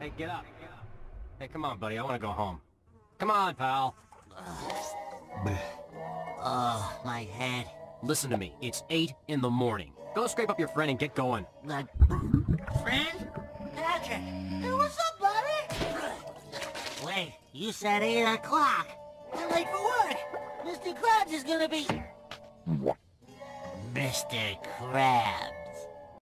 Hey, get up. Hey, come on, buddy. I want to go home. Come on, pal. Oh, my head. Listen to me. It's 8 in the morning. Go scrape up your friend and get going. Friend? Patrick! Hey, what's up, buddy? Wait, you said 8 o'clock. We're late for work. Mr. Krabs is gonna be... Mr. Krabs.